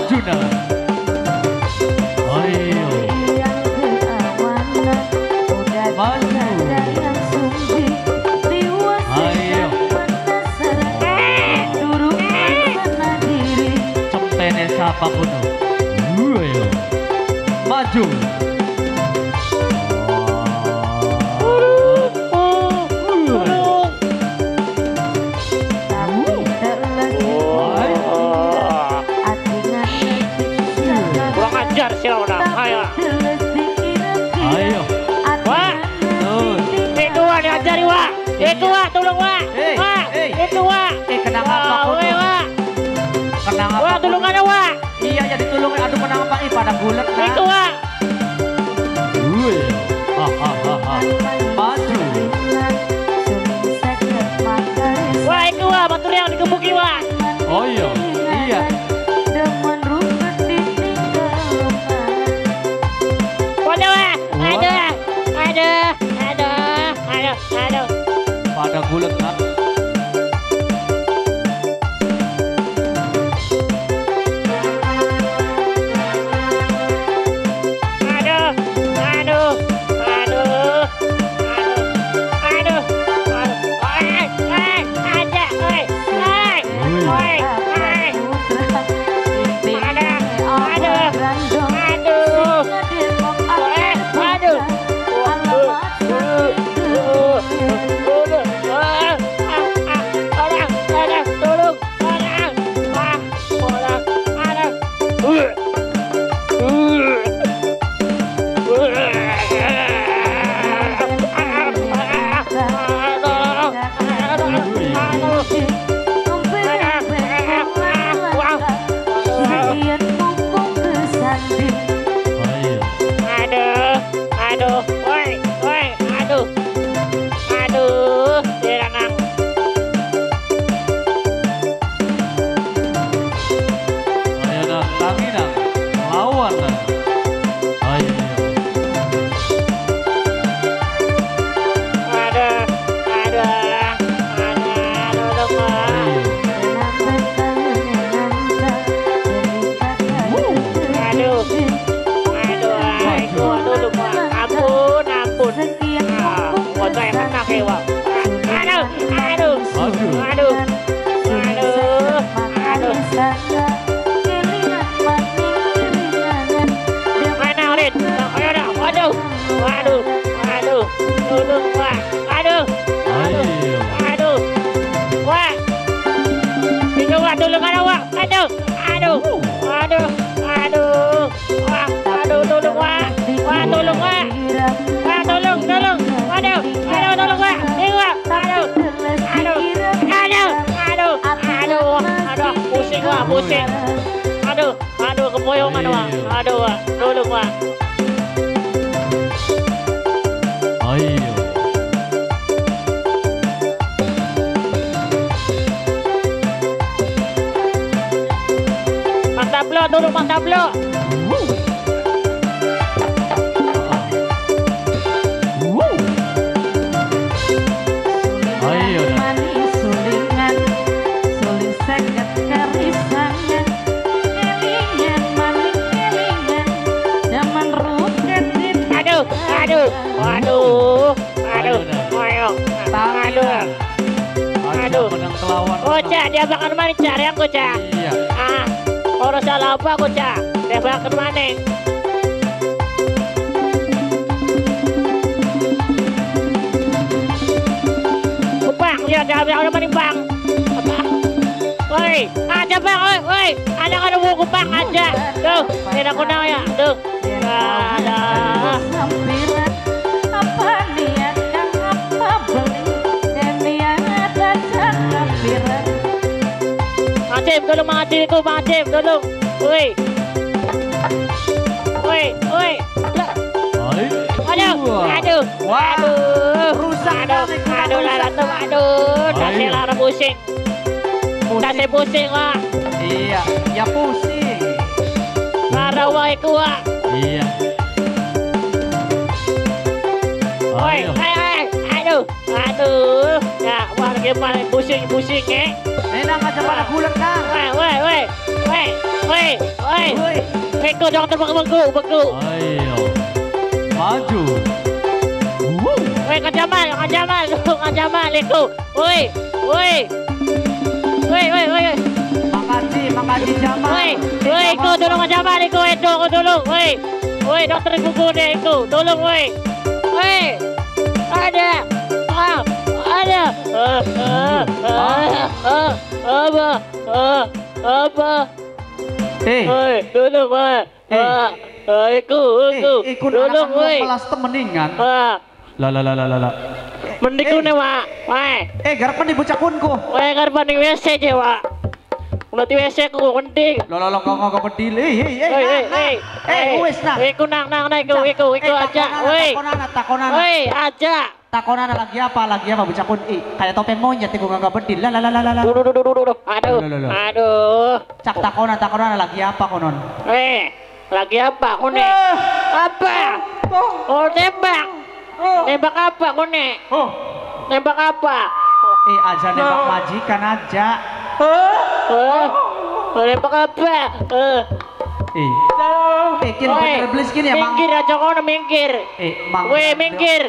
Maju nah. Ayo. Maju. Ayo. Centene sapa kuno. Ayo. Maju. Ayo. Ayo. Wah. Itu Wak diajari Wak. Itu Wak tolong Wak. Wak. Itu Wak. Kenang apa kuno? Wak. Kenang apa? Wak tolong ada Wak. Iya ya ditulung. Aduh kenang apa? Pada bulat nah. Itu Wak. Maju. Wah itu Wak batur yang dikebuki Wak. Oh iya. Iya. Aduh. Pada bulat nak. Pusing. Aduh kepoyongan Wak. Aduh Wak, tolong Wak. Ayo. Mang Tablo, tolong Mang Tablo. Ayo. Aduh. Kocak dia bakal maning cari yang kocak. Iya. Orang salah apa kocak? Dia bakal maning. Kupang dia bakal maning bang. Woi, aja bang, woi, ada kan mau kupang aja. Tuh, tidak kunang ya, tuh. Ada. Macem, tolong macem itu, macem, tolong. Woi. Aduh. Rusak. Aduh, dasar lara pusing. Dasar pusing, Wak. Iya, ya pusing. Lara Wak itu, Wak. Iya. Woi, aduh. Aduh, ya, wah gimana pusing eh. Nang aja pada bulat nang. Woi. Eko jangan beku. Ayo. Maju. Woi, Kajamal, Eko. Woi. Makasih Jamal. Woi, Eko tolong Kajamal, Eko tolong. Woi, dokter kuku deh, Eko, tolong woi. Ada. Apa? Tolong woi. Eko. Tolong woi. Kelas temeningan. Lah. Mending nih, Wak. Garapan di bocah kunku. Garapan di WC aja, Wak. Udah di WC ku mending. Lo kok pedil. Wes nah. Iku nang iku aja. Takonan. Aja. Takonan lagi apa bocah kun? Kayak topeng monyet iku enggak pedil. Lah. Duh. Aduh. Cak takonan lagi apa konon? Lagi apa kone? Apa? Oh, tembak. Nembak apa kone? Nembak apa? Aja nembak majikan aja. Nembak apa? Kira bener belis gini ya, Mang. Minggir aja kono, minggir. Mang. Weh, minggir.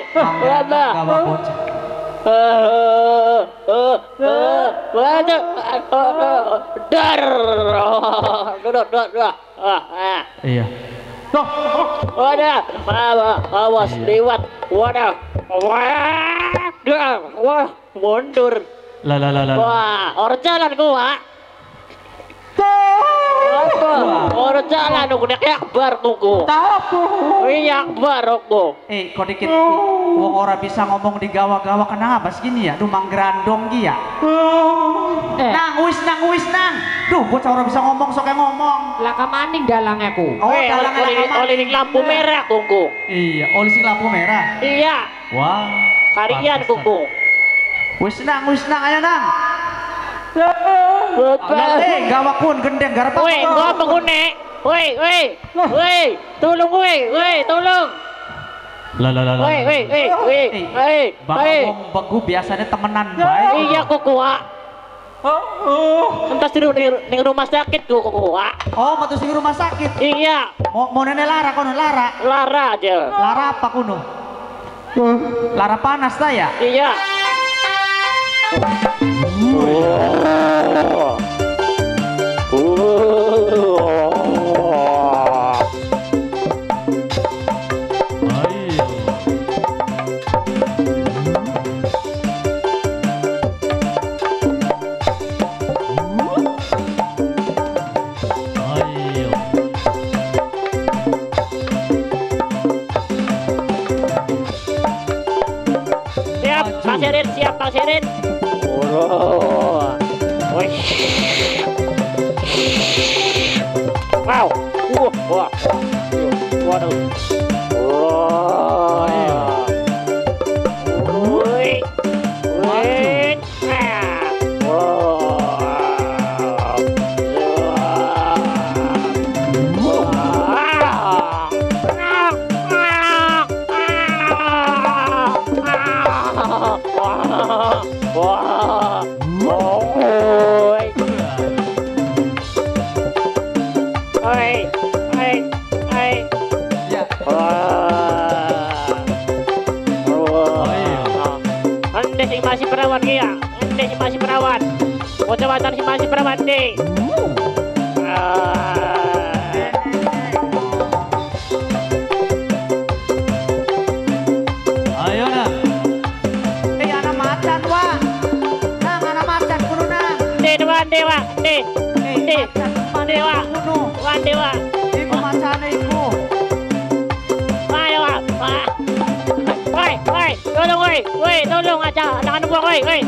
Iya. Wadah, awas lewat. Wadah, wah, mundur. Lah. Wah, orang jalan gua. Apa? Orang jalan udah kayak akbar tuku. Iya akbar aku. Kok dikit wong ora bisa ngomong di gawa-gawa kenapa segini ya? Duh manggrandong ki ya. Nang wis nang. Duh bocah ora bisa ngomong sok ngomong. Lah kamaning dalang aku. Dalang oli lampu merah kuku. Iya, oli sing lampu merah. Iya. Wah. Karian kuku. Wis nang ayo nang. Bapak. Gawa kun gendeng garap. Woi, gua pengune. Woi, tolong tolong. Lah. Woi. Bang bagu biasanya temenan baik. Iya kuku. Entas di rumah sakit kuku. Matus di rumah sakit. Iya. Mau nenek Lara kono Lara. Lara aja. Lara apa kuno? Lara panas ta ya? Iya. Siap Pak Serin. Wow. Waduh. Masih perawat dia, ini masih perawat. Kecamatan si masih perawat deh. Ayo nang. Anak macan wa. Nang anak macan kuno nang. Dewa. Iku macane iku. Ayo tolong aja, jangan buang,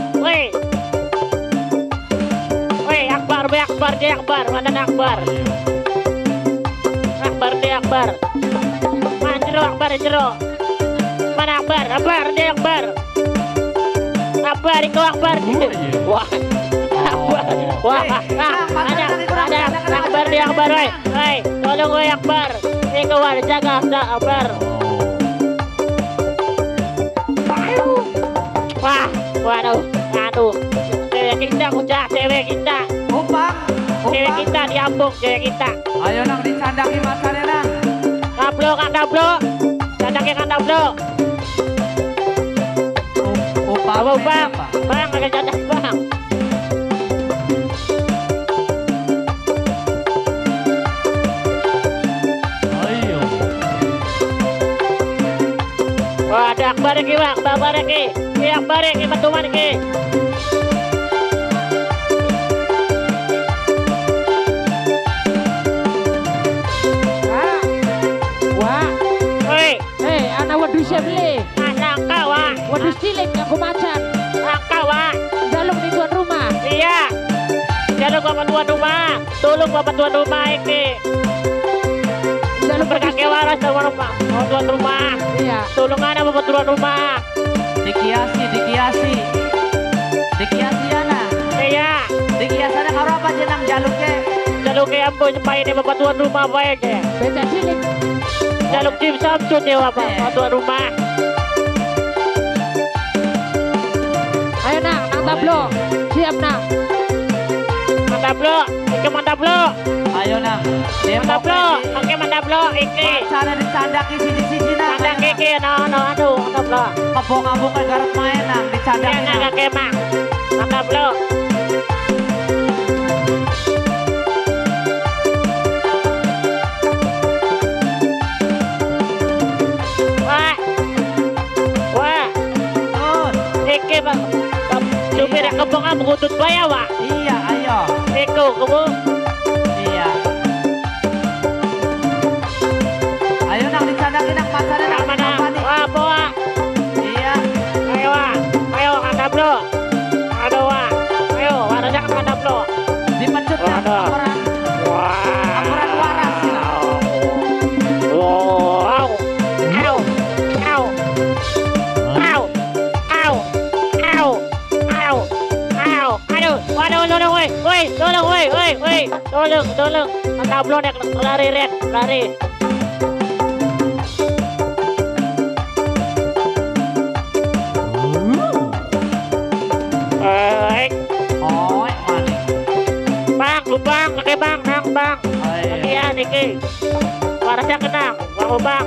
Akbar, mana Akbar? Akbar. Mana jero. Mana Akbar? Akbar, itu Akbar. Wah, ada Akbar, tolong Akbar. Itu jaga Akbar. Wah, waduh, aduh. Cewek kita udah, cewek kita. Upang. Cewek kita diambung, cewek kita. Ayo nang dicandaki masane nang. Tablo, Kang Tablo. Candaki Kang Tablo. Upang. Apa, Bang? Bang, pakai cadak, Bang. Ayo. Wah, ada akbar iki, Bang. Akbar iki. Iki akbar iki, bantuan iki. Wah, Woi, anak wedhus ya beli. anak kau, Wak. Wedhus cilik aku macan. Kau, Wak. Dalem di tuan rumah. Iya. Jaluk bapak tuan rumah. Tolong bapak tuan rumah ini. Dalem Berkaki waras tuan rumah. Oh, tuan rumah. Iya. Tolong ada bapak tuan rumah. Dikiasi. Dikiasi ana. Iya. Dikiasana karo apa jenang jaluknya? Jaluk ke ampun supaya ini bapak tuan rumah baik ya. Beta cilik. Jaluk Jim Samsung ya bapak tuan rumah. Ayo nang tablo. Siap nang. Mantap lo. Iki mantap lo. Ayo nang. Mantap lo. Oke mantap lo. Iki. Cara dicandaki siji-siji nang. Mantap iki. Aduh. Mantap lo. Abong-abong ke garap main nang dicandaki. Iya nang kemang. Mantap lo. Wah. Iki bang. Supir yang kebong kamu kutut bayar wak. Iya, ayo. Eko kamu. Iya. Ayo nang dicandaki nang pasarnya nang. Mana? Wah bawa. Iya. Ayo wak. Ayo mantap lo. Aduh wak. Ayo warasnya kan mantap lo. Dipecut nang Waduh. akuran. Wah. Akuran waras. Wow. Au. Au. Au. Au. Au. Au. Au. Aduh. Waduh, tolong woi. Woi, tolong woi. Woi. Tolong. Mantap lo nek lari red, lari. Oh, maning. Bang, pakai bang, nang bang. Ayo. Bagian iki. Warasnya kenang, bang.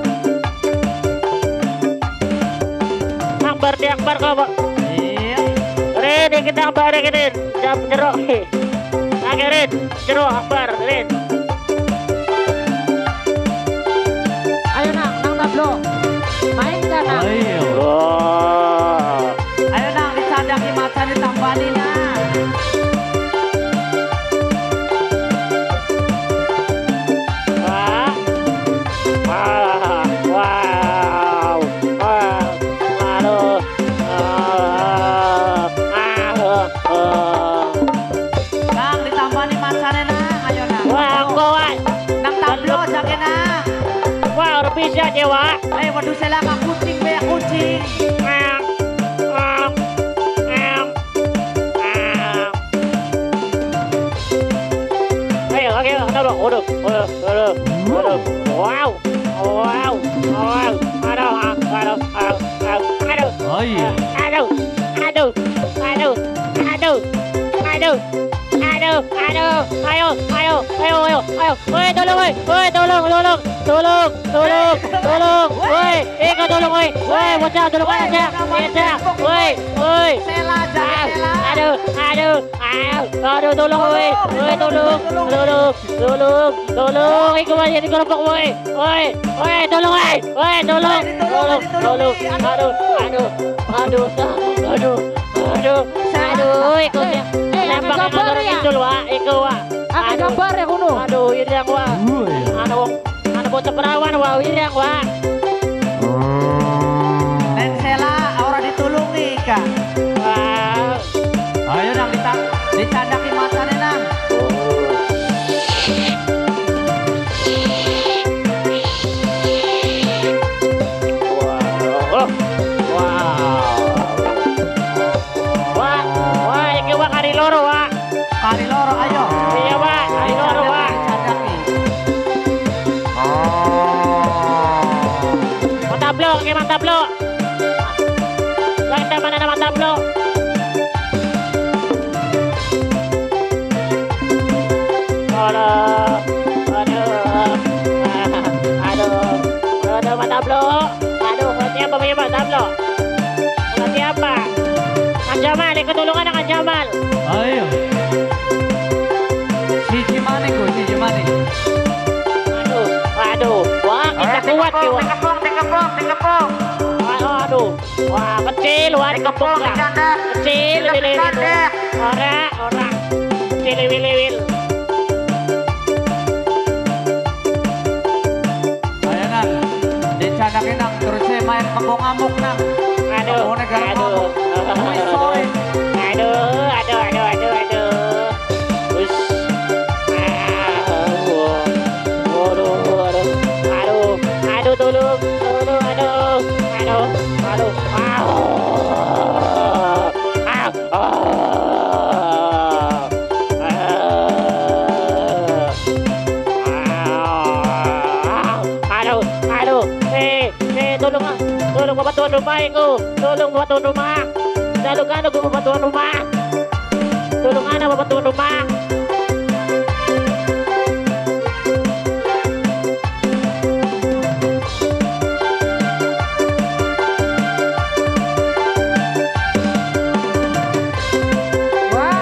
Akbar di akbar kau, Bang. Iya. Rin, kita akbar ini. Jam jeruk. Lagi Rin, jeruk akbar, Rin. Ayo nang tablo. Main kan nang. Ayo. Wah. Ayo nang dicandaki macan ditambani nang. Wow. Aduh. Nang ditambani macane nang. Ayo nang. Wah, kau Nang tablo jake nang. wah, udah bisa dewa. Eh, waduh selaka kucing be kucing. Ayo, waduh. Wow. Ayo. Ayo. Woi, tolong. Woi, ika tolong, woi. Woi, bocah tolong aja. Woi. Sela jake sela. Aduh, tolong, woi. Woi, tolong. Ika aja di kelompok, woi. Woi, tolong, woi. Woi, tolong. Aduh, ikutnya. Nampak gambar orang ya? itu, Wak. Iku, Wak. Apa gambar ya kuno? Aduh, irang, Wak. Anu bocah perawan, Wak. Irang, Wak. Neng sela ora ditulungi kak. Wah. Ayo nang dicandaki macane nang. Wah, iki Wak kari loro, Wak. Kari loro ayo. Iya, Wak. Kari loro, Wak. Dicandaki. Mantap lo. Lagi mana Ayo Pak Tablo. Dengan siapa? Kang Jamal, ikut tulungan Kang Jamal. Ayo. Si Jimani ko, si Jimani. Aduh. Wah, kita kuat ya. Tingkapong. Aduh. Wah, kecil, wah dikepung lah. Kecil, lewil. Ora. Kecil, lewil. Ayo nang, dicanakin nang, terus saya main kembong amuk nang. Aduh. Kembongnya garap amuk. Wih, sorry. Aduh. Us. Aduh, tolong. Aduh. Aduh. Tolong bantuan rumah itu. Tolong bantuan rumah. Tolong ana bantuan rumah. Tolong ana bantuan rumah. Wah,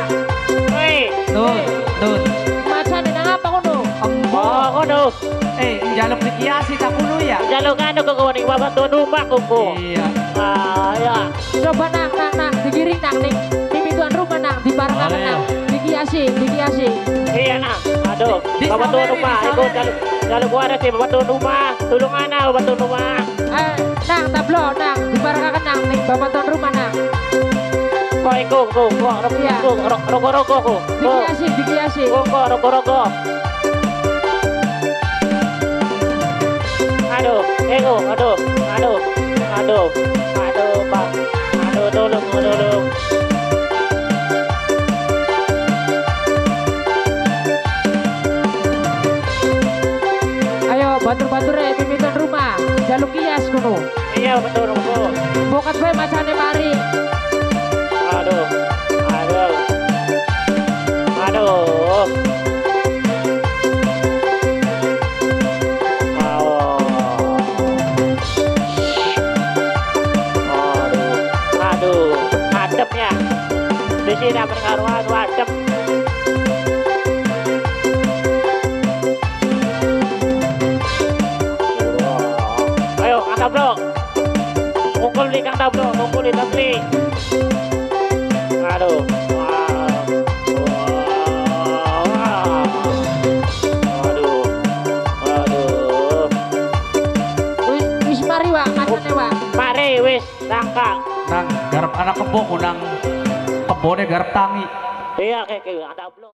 Tun. macan nang apa kuno? Oh, kono. Jaluk dikiasi tak kuno ya. Jaluk ano ko kuning bantuan rumah ko. Iya. Ya. Coba nang digiring nang ning pintuan rumah nang dibarakakan nang dikiasi. Iya na. Aduh, Di bantuan saleri, rumah. di Iko saleri. jaluk waras si bantuan rumah. Tulung ana bantuan rumah. Nang tablo nang dibarakakan nang ning bantuan rumah nang Ko Iya. rogo ko. dikiasi. Ko rogo. Aduh, Bang. Aduh, tolong. Ayo batur pintuan rumah jaluk kias kuno. Iya, betul rogo. Bokat bae macane mari. Aduh. Adepnya. Di sini pengaruhan adep. Ayo, Kang Tablo. Mukul di Kang Tablo, mukul di Tabli. Aduh. Wis mari wa macane wa. Mari wis langkah. Nang garap anak kembong nang kebone garap tangi. Iya kayak Kang Tablo.